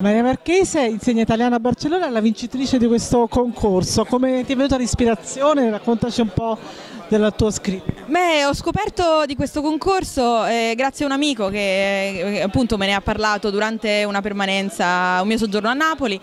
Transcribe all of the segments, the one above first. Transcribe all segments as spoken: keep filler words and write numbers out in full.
Maria Marchese insegna italiano a Barcellona, è la vincitrice di questo concorso. Come ti è venuta l'ispirazione? Raccontaci un po' del tuo scritto. Beh, ho scoperto di questo concorso eh, grazie a un amico che eh, appunto me ne ha parlato durante una permanenza, un mio soggiorno a Napoli.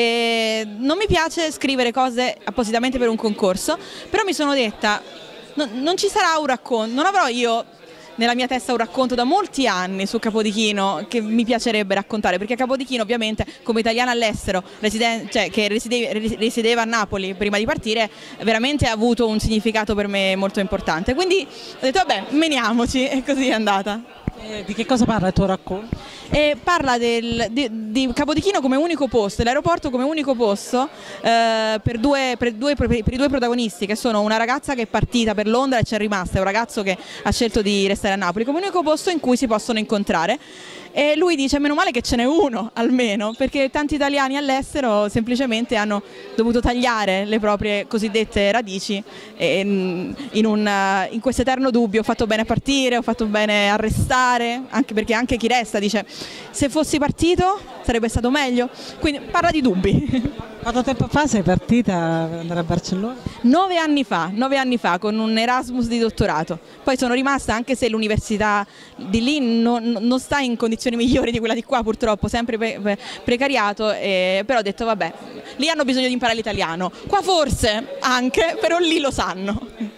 E non mi piace scrivere cose appositamente per un concorso, però mi sono detta no, non ci sarà un racconto, non avrò io nella mia testa un racconto da molti anni su Capodichino che mi piacerebbe raccontare, perché Capodichino ovviamente come italiana all'estero, cioè, che risiede, risiedeva a Napoli prima di partire, veramente ha avuto un significato per me molto importante, quindi ho detto vabbè, meniamoci, e così è andata. Eh, di che cosa parla il tuo racconto? E parla del, di, di Capodichino come unico posto, dell'aeroporto come unico posto eh, per, due, per, due, per i due protagonisti, che sono una ragazza che è partita per Londra e c'è rimasta, e un ragazzo che ha scelto di restare a Napoli, come unico posto in cui si possono incontrare. E lui dice meno male che ce n'è uno almeno, perché tanti italiani all'estero semplicemente hanno dovuto tagliare le proprie cosiddette radici e in, un, in questo eterno dubbio: ho fatto bene a partire, ho fatto bene a restare, anche perché anche chi resta dice se fossi partito sarebbe stato meglio, quindi parla di dubbi. Quanto tempo fa sei partita per andare a Barcellona? Nove anni fa, nove anni fa con un Erasmus di dottorato, poi sono rimasta, anche se l'università di lì non, non sta in condizioni migliori di quella di qua purtroppo, sempre pre precariato, eh, però ho detto vabbè, lì hanno bisogno di imparare l'italiano, qua forse anche, però lì lo sanno.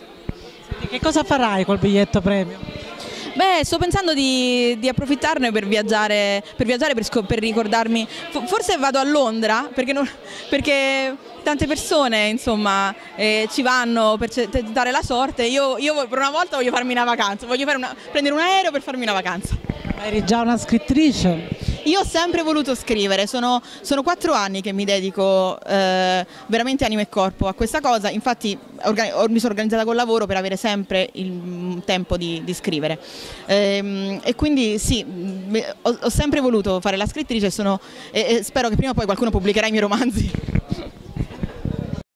Senti, che cosa farai col biglietto premio? Beh, sto pensando di, di approfittarne per viaggiare, per, viaggiare per, per ricordarmi, forse vado a Londra, perché, non, perché tante persone insomma eh, ci vanno per tentare la sorte, io, io per una volta voglio farmi una vacanza, voglio fare una, prendere un aereo per farmi una vacanza. Eri già una scrittrice? Io ho sempre voluto scrivere, sono, sono quattro anni che mi dedico eh, veramente anima e corpo a questa cosa, infatti mi sono organizzata col lavoro per avere sempre il tempo di, di scrivere ehm, e quindi sì, ho, ho sempre voluto fare la scrittrice, sono, e, e spero che prima o poi qualcuno pubblicherà i miei romanzi.